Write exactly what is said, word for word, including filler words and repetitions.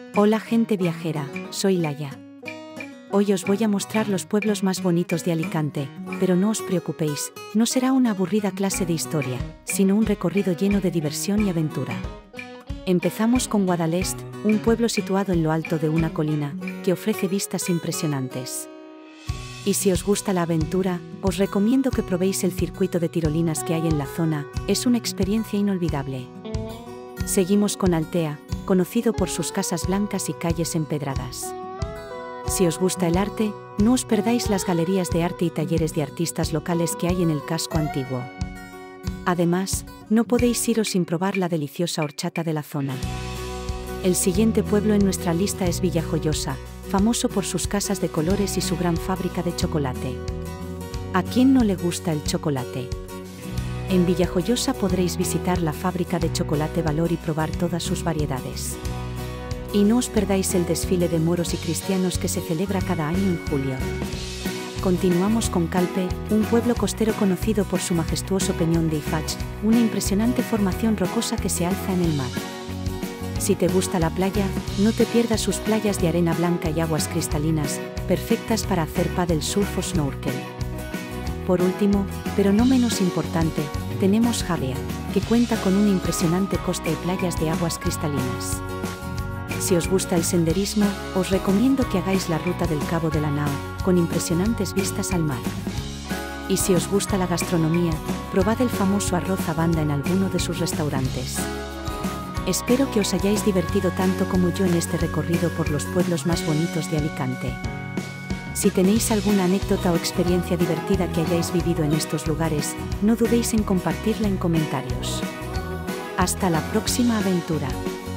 Hola gente viajera, soy Laia. Hoy os voy a mostrar los pueblos más bonitos de Alicante, pero no os preocupéis, no será una aburrida clase de historia, sino un recorrido lleno de diversión y aventura. Empezamos con Guadalest, un pueblo situado en lo alto de una colina, que ofrece vistas impresionantes. Y si os gusta la aventura, os recomiendo que probéis el circuito de tirolinas que hay en la zona, es una experiencia inolvidable. Seguimos con Altea, conocido por sus casas blancas y calles empedradas. Si os gusta el arte, no os perdáis las galerías de arte y talleres de artistas locales que hay en el casco antiguo. Además, no podéis iros sin probar la deliciosa horchata de la zona. El siguiente pueblo en nuestra lista es Villajoyosa, famoso por sus casas de colores y su gran fábrica de chocolate. ¿A quién no le gusta el chocolate? En Villajoyosa podréis visitar la fábrica de chocolate Valor y probar todas sus variedades. Y no os perdáis el desfile de moros y cristianos que se celebra cada año en julio. Continuamos con Calpe, un pueblo costero conocido por su majestuoso peñón de Ifach, una impresionante formación rocosa que se alza en el mar. Si te gusta la playa, no te pierdas sus playas de arena blanca y aguas cristalinas, perfectas para hacer paddle surf o snorkel. Por último, pero no menos importante, tenemos Javea, que cuenta con una impresionante costa y playas de aguas cristalinas. Si os gusta el senderismo, os recomiendo que hagáis la ruta del Cabo de la Nao, con impresionantes vistas al mar. Y si os gusta la gastronomía, probad el famoso arroz a banda en alguno de sus restaurantes. Espero que os hayáis divertido tanto como yo en este recorrido por los pueblos más bonitos de Alicante. Si tenéis alguna anécdota o experiencia divertida que hayáis vivido en estos lugares, no dudéis en compartirla en comentarios. Hasta la próxima aventura.